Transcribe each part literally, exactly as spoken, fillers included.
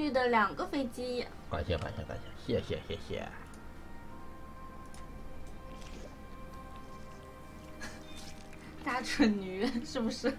绿的两个飞机。 感谢感谢感谢，谢谢谢谢。 大蠢驴是不是？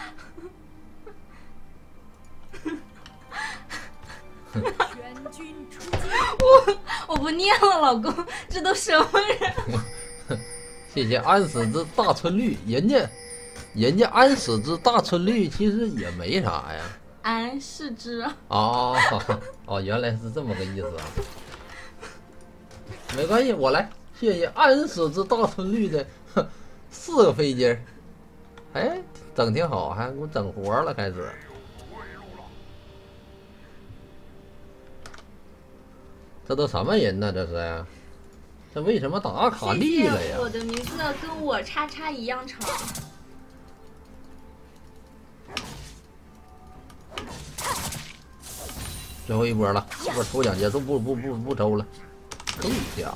全军出击！ 我我不念了，老公，这都什么人？ 谢谢安史之大春绿，人家人家安史之大春绿其实也没啥呀。 安是之。 哦哦，原来是这么个意思啊。没关系，我来。谢谢安史之大春绿的四个飞机，哎，整挺好，还给我整活了，开始。这都什么人呢？这是，这为什么打阿卡丽了呀？ 谢谢我的名字跟我叉叉一样长。 最后一波了，这波抽奖结束，不不不不抽了，扣一下。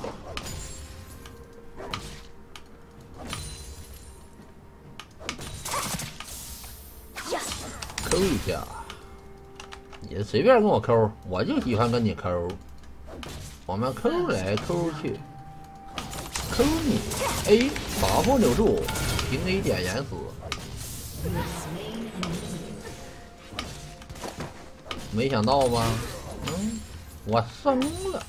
扣一下，你随便跟我扣，我就喜欢跟你扣。我们扣来扣去，扣你 A 打破扭住，平 A 点延死。没想到吧？嗯，我升了。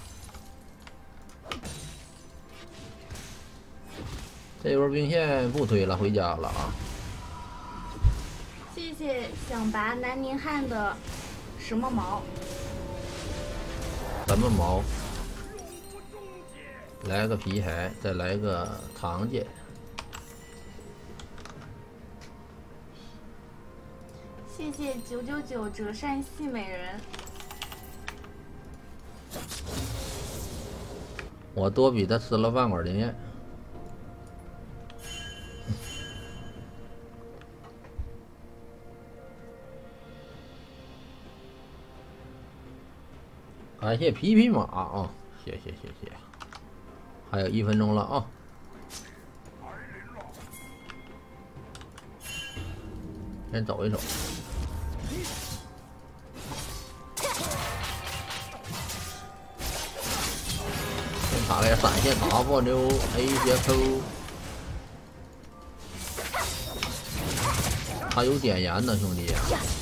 这波兵线不推了，回家了啊！ 谢谢想拔南宁汉的什么毛？ 什么毛？来个皮海，再来个长剑。 谢谢九九九折扇系美人。 我多比他吃了半管经验。感谢皮皮马啊，谢谢谢谢。还有一分钟了啊！先走一走。先打个闪现 W A 接 Q， 他有点燃呢，兄弟。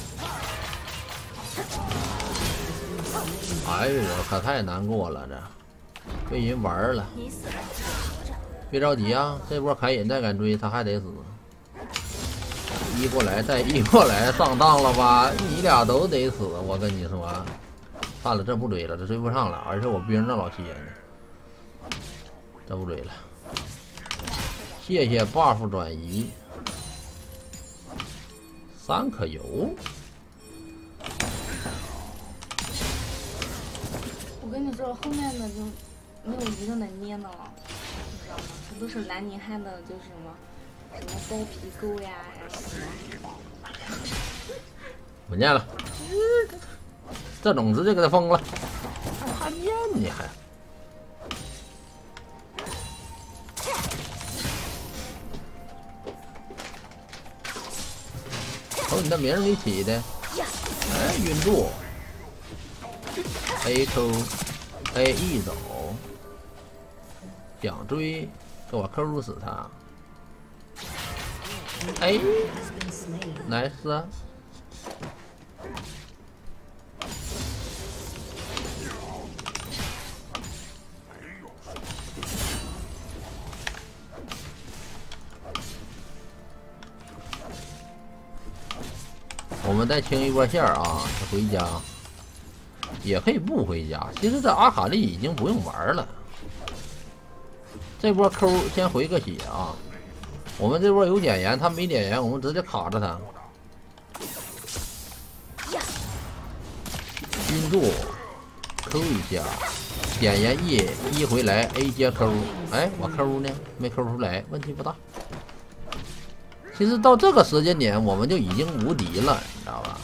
哎呦，可太难过了，这被人玩了。别着急啊，这波凯隐再敢追，他还得死。一过来，再一过来，上当了吧？你俩都得死，我跟你说。算了，这不追了，这追不上了，而且我兵那老些呢，这不追了。谢谢 buff 转移，三颗油。 我跟你说，后面的就没有一个能捏的了，你知道吗？全都是南宁汉的，就是什么什么包皮沟呀，然后什么。 不念了，这种直接给他封了，还念你还。瞅你那名儿给起的，哎，晕住 ，A Q A E 走，想追，给我 Q 死他，哎 ，nice。我们再清一波线啊，回家也可以不回家。其实这阿卡丽已经不用玩了，这波 Q 先回个血啊。我们这波有点燃，他没点燃，我们直接卡着他。晕住 ，Q 一下，点燃 E 一回来 A 接 Q， 哎，我 Q 呢？没 Q 出来，问题不大。其实到这个时间点，我们就已经无敌了，你知道吧？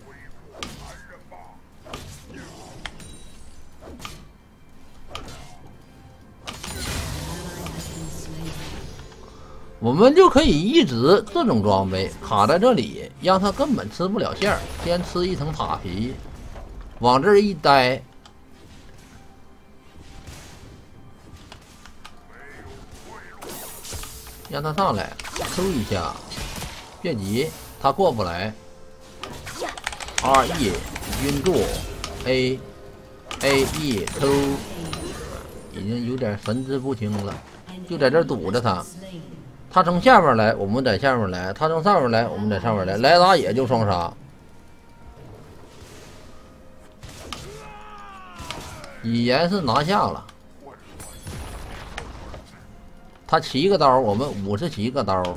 我们就可以一直这种装备卡在这里，让他根本吃不了线儿，先吃一层塔皮。 往这儿一待，让他上来，抽一下，别急，他过不来。R E 晕住 ，A A E 抽，已经有点神志不清了，就在这堵着他。他从下面来，我们在下面来；他从上面来，我们在上面来。来打野就双杀。语言是拿下了，他七个刀，我们五十七个刀。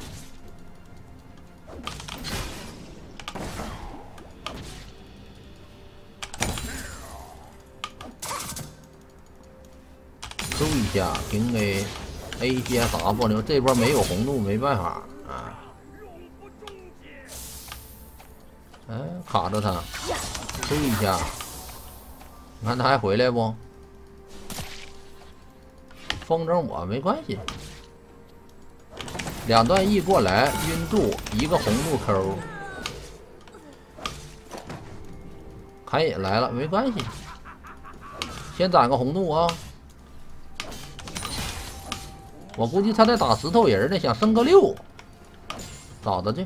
抽一下平 A A 先打波牛，这波没有红怒，没办法啊。哎，卡着他，抽一下。你看他还回来不？风筝我没关系。两段 E 过来，晕住一个红怒抠。凯隐来了，没关系。先攒个红怒啊！我估计他在打石头人呢，想升个六，找他去。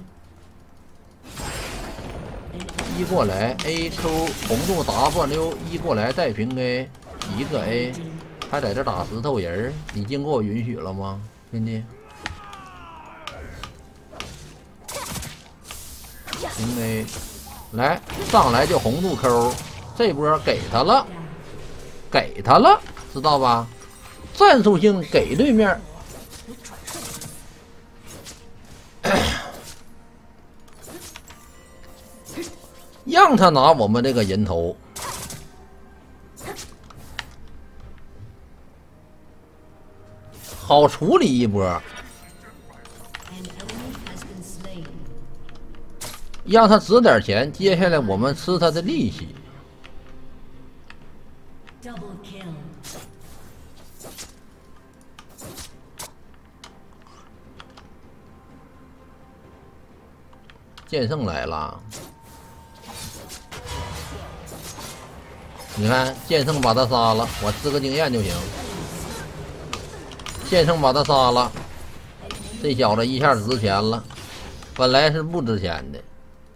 一过来 ，A 抽红度 W 一过来带平 A， 一个 A， 还在这打石头人，你经过我允许了吗，兄弟？平 A， 来上来就红度抠，这波给他了，给他了，知道吧？战术性给对面。让他拿我们这个人头，好处理一波，让他值点钱，接下来我们吃他的利息。剑圣来了。你看，剑圣把他杀了，我吃个经验就行。剑圣把他杀了，这小子一下值钱了，本来是不值钱的。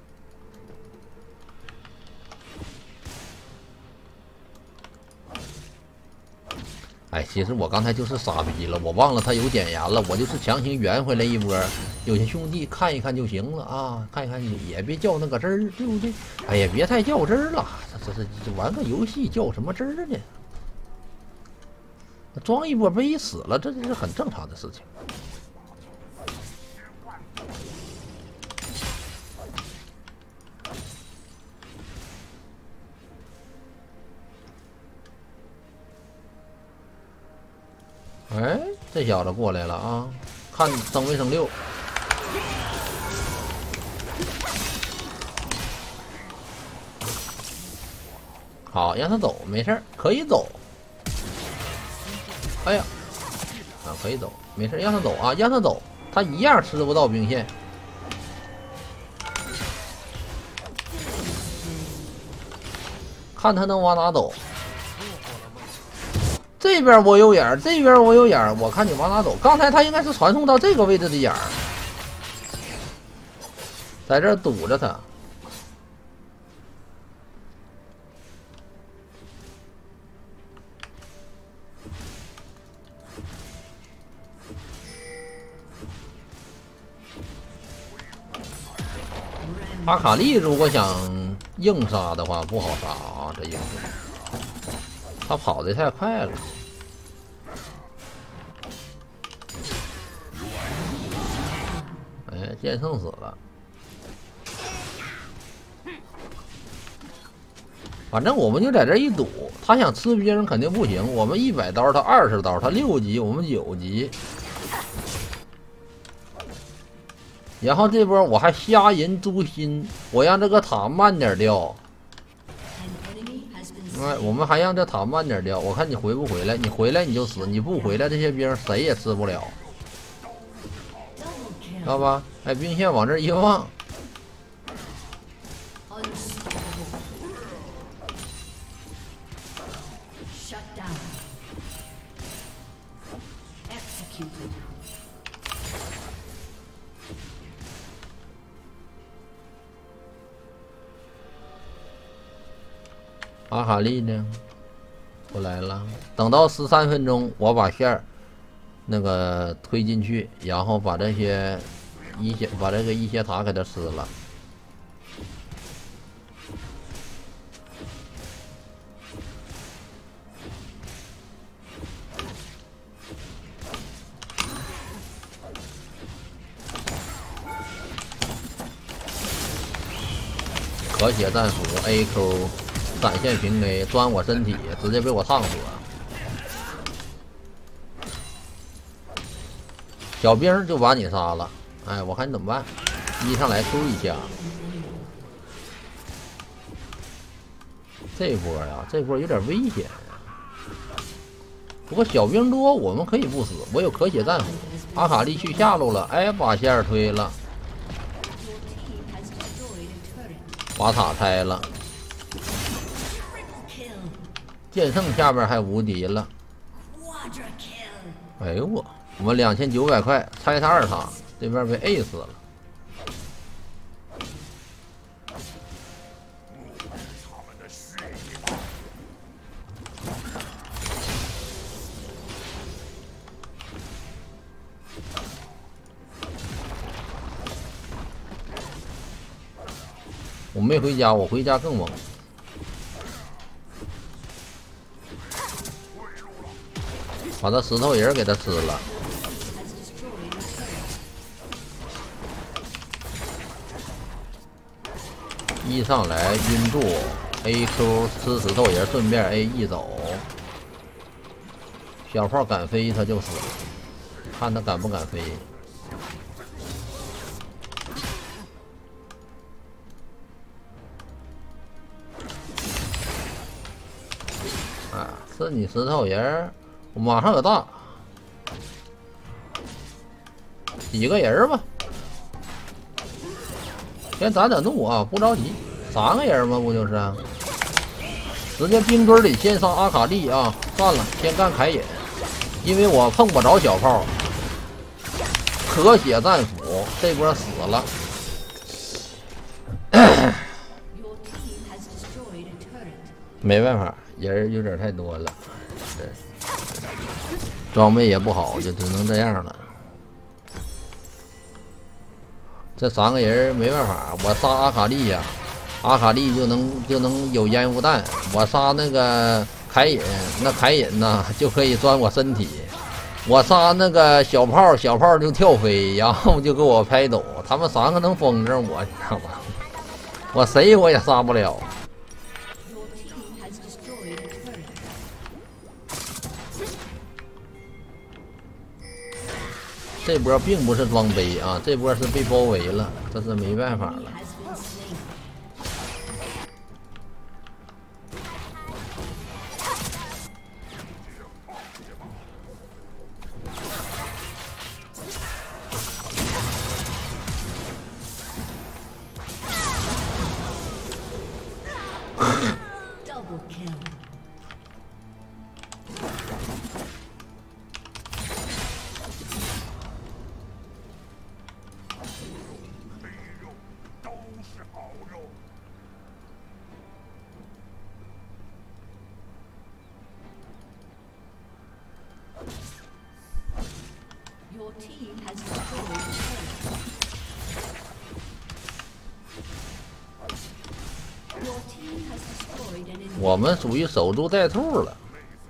哎，其实我刚才就是傻逼了，我忘了他有减盐了，我就是强行圆回来一波。有些兄弟看一看就行了啊，看一看也别较那个真儿，对不对？哎呀，别太较真儿了，这这这玩个游戏较什么真儿呢？装一波被死了，这是很正常的事情。哎，这小子过来了啊！看升没升六？好，让他走，没事儿，可以走。哎呀，啊，可以走，没事，让他走啊，让他走，他一样吃不到兵线。看他能往哪走。这边我有眼，这边我有眼，我看你往哪走。刚才他应该是传送到这个位置的眼儿，在这儿堵着他。阿卡丽如果想硬杀的话，不好杀啊，这硬杀。他跑得太快了。哎，剑圣死了。反正我们就在这一堵，他想吃别人肯定不行。我们一百刀，他二十刀，他六级，我们九级。然后这波我还瞎人诛心，我让这个塔慢点掉。哎，我们还让这塔慢点掉，我看你回不回来？你回来你就死，你不回来，这些兵谁也吃不了，知道吧？哎，兵线往这一放， Shut down. Executed. 阿卡丽呢？不来了。等到十三分钟，我把线儿那个推进去，然后把这些一些把这个一些塔给它吃了。和谐战斧 A Q 闪现平 A 钻我身体，直接被我烫死了。小兵就把你杀了，哎，我看你怎么办？一上来 Q 一下，这波呀，这波有点危险呀。不过小兵多，我们可以不死。我有可血战斧，阿卡丽去下路了，哎，把线推了。 把塔拆了，剑圣下边还无敌了。哎呦我，我们两千九百块拆他二塔，对面被 A 死了。我没回家，我回家更猛。把他石头人给他吃了。一上来晕住 ，A Q 吃石头人，顺便 A 一走。小炮敢飞他就死，看他敢不敢飞。 吃你石头人，我马上有大，几个人吧，先攒点怒啊，不着急，三个人吗？不就是？直接冰墩里先上阿卡丽啊！算了，先干凯隐，因为我碰不着小炮。可血战斧这波死了。没办法。 人有点太多了，对，装备也不好，就只能这样了。这三个人没办法，我杀阿卡丽呀，阿卡丽就能就能有烟雾弹；我杀那个凯隐，那凯隐呢就可以钻我身体；我杀那个小炮，小炮就跳飞，然后就给我拍抖。他们三个能封着我，你知道吗？我谁我也杀不了。 这波并不是装杯啊，这波是被包围了，这是没办法了。我们属于守株待兔了。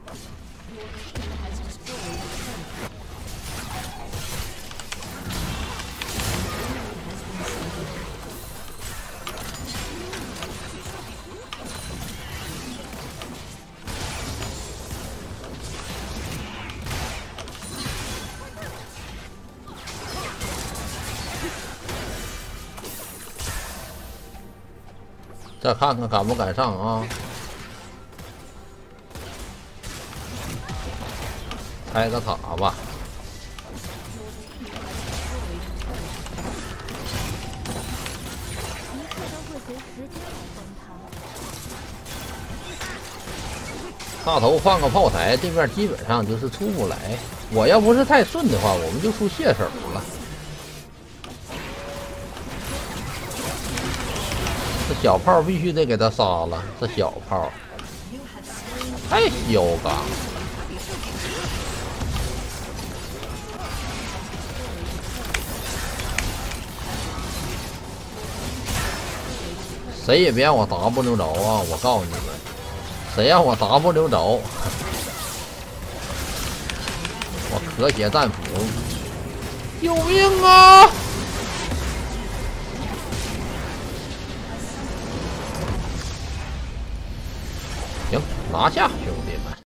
再看看敢不敢上啊！开个塔吧。 一切都会随时间来崩塌。 大头放个炮台，对面基本上就是出不来。我要不是太顺的话，我们就出蟹手了。这小炮必须得给他杀了，这小炮太嚣张了。谁也别让我 W 着啊！我告诉你们，谁让我 W 着，我咳血战斧，救命啊！行，拿下兄弟们！